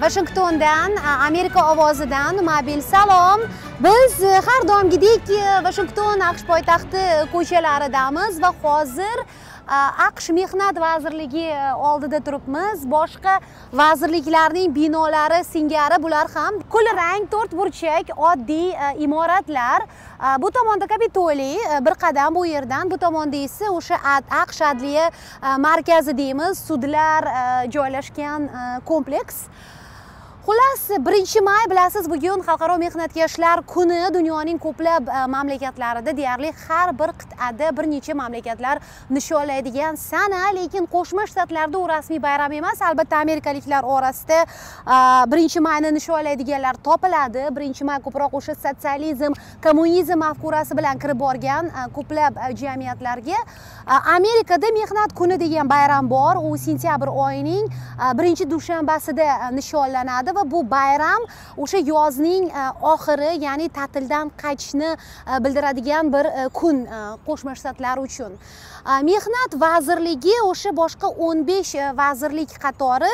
Washingtondan, Amerika ovozidan mobil salom. Biz har doimgidek Washington AQSh poytaxti ko'chalaridamiz va hozir AQSh Mehnat vazirligi oldida turibmiz. Boshqa vazirliklarning binolari singari bular ham kul rang to'rt burchak oddiy imoratlar. Bu tomonda Kapitoliy bir qadam bu yerdan, bu tomonda esa o'sha AQSh adliya markazi deymiz, sudlar joylashgan kompleks. Xullas, 1-may bilasiz, bugun Xalqaro mehnatkashlar kuni dunyoning ko'plab mamlakatlarida, deyarli har bir qit'ada bir necha mamlakatlar nishonlaydigan sana, lekin Qo'shma Shtatlarda u rasmiy bayram emas. Albatta, amerikaliklar orasida 1-mayni nishonlaydiganlar topiladi. 1-may ko'proq o'sha sotsializm, kommunizm mafkurasi bilan kirib borgan ko'plab jamiyatlarga. Amerikada mehnat kuni degan bayram bor. U sentyabr oyining 1-dushanbasida nishonlanadi va bu bayram o'sha yozning oxiri, ya'ni ta'tildan qaytishni bildiradigan bir kun Qo'shma Shtatlar uchun. Mehnat vazirligi o'sha boshqa 15 vazirlik qatori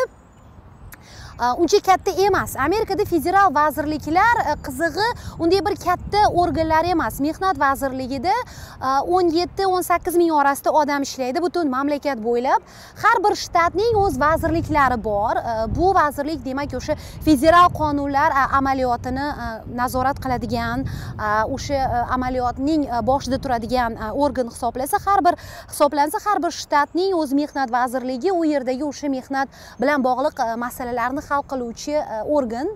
uncha katta emas. Amerikada federal vazirliklar qizig'i unday bir katta organlar emas. Mehnat vazirligida 17-18 ming orasida odam ishlaydi butun mamlakat bo'ylab. Har bir shtatning o'z vazirliklari bor. Bu vazirlik demak o'sha federal qonunlar amaliyotini nazorat qiladigan, o'sha amaliyotning boshida turadigan organ hisoblansa, har bir shtatning o'z mehnat vazirligi u yerdagi o'sha mehnat bilan bog'liq masalalarni hal qiluvchi organ.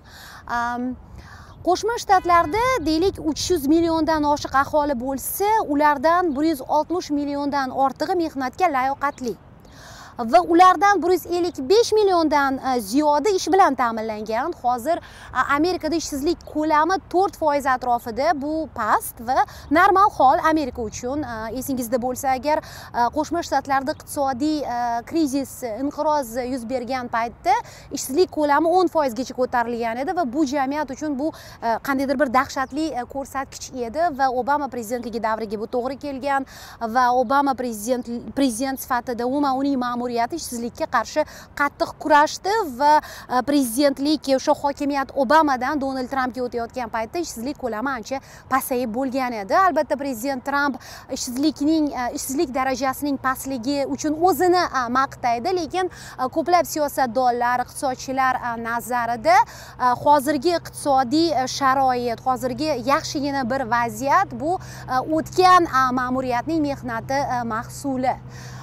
Qo'shma Shtatlarda deylik 300 milliondan oshiq aholi bo'lsa, ulardan 160 milliondan ortig'i mehnatga layoqatli va ulardan 155 milliondan ziyodi ish bilan ta'minlangan. Hozir Amerikada ishsizlik ko'lami 4% atrofida. Bu past va normal hol Amerika uchun. Esingizda bo'lsa agar, Qo'shma Shtatlarda iqtisodiy krizis, inqiroz yuz bergan paytda ishsizlik ko'lami 10% gacha ko'tarilgan edi va bu jamiyat uchun bu qandaydir bir dahshatli ko'rsatkich edi va Obama prezidentligi davriga bu to'g'ri kelgan va Obama prezident sifatida umuman uning ma'muriyati ishsizlikka qarshi qattiq kurashdi va prezidentlik o'sha hokimiyat Obamadan Donald Trampga o'tayotgan paytda ishsizlik ko'lami ancha pasayib bo'lgan edi. Albatta, prezident Tramp ishsizlik darajasining pastligi uchun o'zini maqtaydi, lekin ko'plab siyosatdonlar, iqtisodchilar nazarida hozirgi iqtisodiy sharoit, hozirgi yaxshigina bir vaziyat bu o'tgan ma'muriyatning mehnati mahsuli.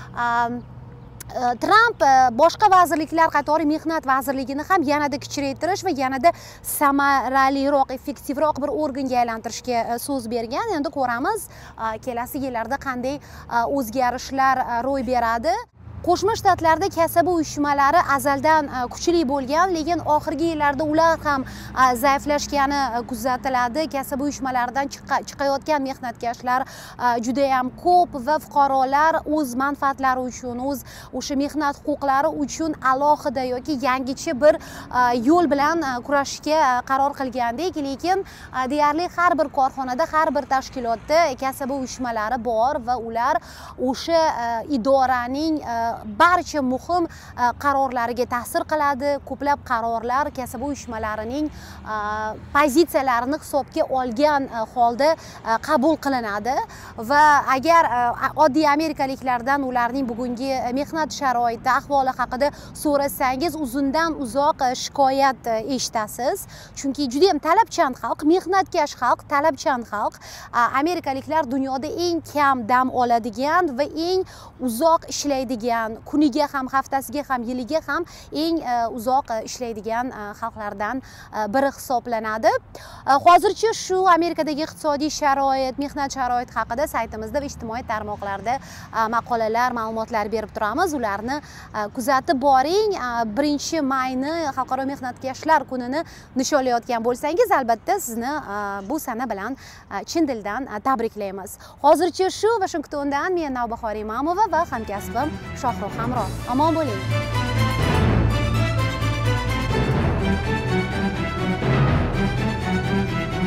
Tramp boshqa vazirliklar qatori mehnat vazirligini ham yanada kichraytirish va yanada samaraliroq, effektivroq bir organga aylantirishga so'z bergan. Endi ko'ramiz kelasi yillarda qanday o'zgarishlar ro'y beradi. Qo'shma Shtatlarda kasaba uyushmalari azaldan kuchli bo'lgan, lekin oxirgi yillarda ular ham zaiflashgani kuzatiladi. Kasaba uyushmalaridan chiqayotgan mehnatkashlar juda ham ko'p va fuqarolar o'z manfaatlari uchun, o'z o'sha mehnat huquqlari uchun alohida yoki yangicha bir yo'l bilan kurashishga qaror qilgandek, lekin deyarli har bir korxonada, har bir tashkilotda kasaba uyushmalari bor va ular o'sha idoraning barcha muhim qarorlariga ta'sir qiladi. Ko'plab qarorlar kasaba uyushmalarining pozitsiyalarini hisobga olgan holda qabul qilinadi va agar oddiy amerikaliklardan ularning bugungi mehnat sharoiti, ahvoli haqida so'rasangiz, uzundan uzoq shikoyat eshitasiz. Chunki juda ham talabchan xalq, mehnatkash xalq, talabchan xalq. Amerikaliklar dunyoda eng kam dam oladigan va eng uzoq ishlaydigan, kuniga ham, haftasiga ham, yiliga ham eng uzoq ishlaydigan xalqlardan biri hisoblanadi. Hozircha shu Amerikadagi iqtisodiy sharoit, mehnat sharoiti haqida saytimizda va ijtimoiy tarmoqlarda maqolalar, ma'lumotlar berib turamiz. Ularni kuzatib boring. 1-mayni Xalqaro mehnatkashlar kunini nishonlayotgan bo'lsangiz, albatta sizni bu sana bilan chin dildan tabriklaymiz. Hozircha shu. Washingtondan men Navbahor Imamova va hamkasbim Shohruh Hamron. Omon bo'ling.